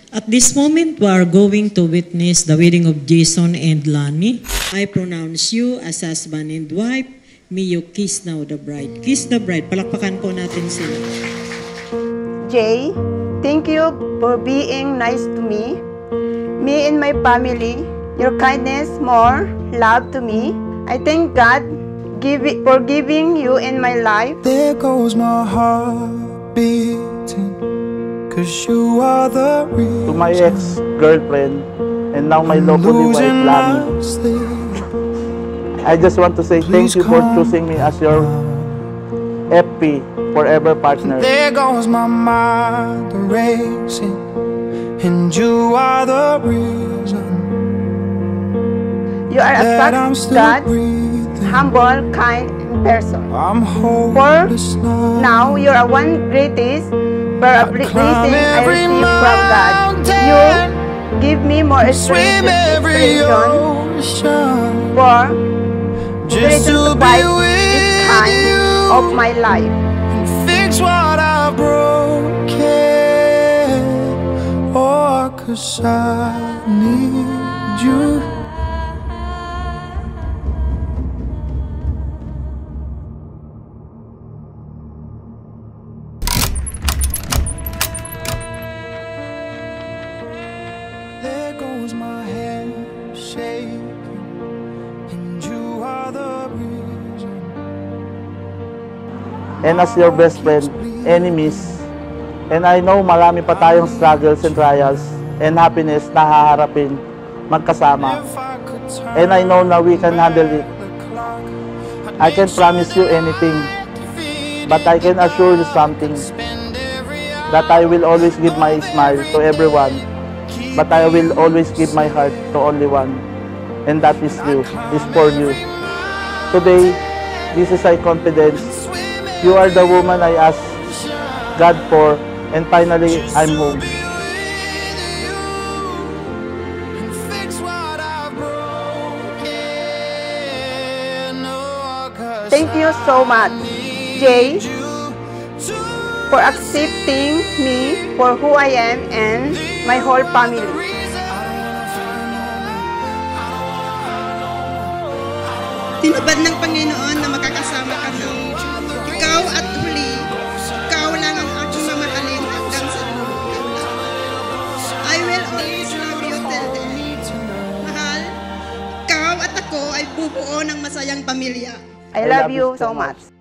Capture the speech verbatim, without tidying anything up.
At this moment, we are going to witness the wedding of Jason and Lani. I pronounce you as husband and wife. May you kiss now the bride. Kiss the bride. Palakpakan po natin sila. Jay, thank you for being nice to me. Me and my family, your kindness, more love to me. I thank God give it, for giving you in my life. There goes my heart beating, cause you are the reason. To my ex-girlfriend and now my lawfully wife, Lani, I just want to say thank you for choosing me as your F P forever partner. There goes my mind racing, and you are the reason. You are a such God, humble, kind person. I'm For now, you are one greatest for a blessing I receive from God. You give me more strength inspiration for just to be this time of my life. Fix what I broke, oh, cause I need you. There goes my head shaking, and you are the reason. And as your best friend, enemies, and I know marami pa tayong struggles and trials and happiness na haharapin magkasama. And I know na we can handle it. I can promise you anything, but I can assure you something, that I will always give my smile to everyone, but I will always give my heart to only one, and that is you, is for you. Today, this is my confidence. You are the woman I asked God for, and finally, I'm home. Thank you so much, Jay, for accepting me for who I am and my whole family. Tinupad ng Panginoon na makakasama kami. Ikaw at huli, ikaw lang ang aking mamahalin hanggang sa dulo. I will always love you till the end. Mahal, ikaw at ako ay bubuo ng masayang pamilya. I love you so much.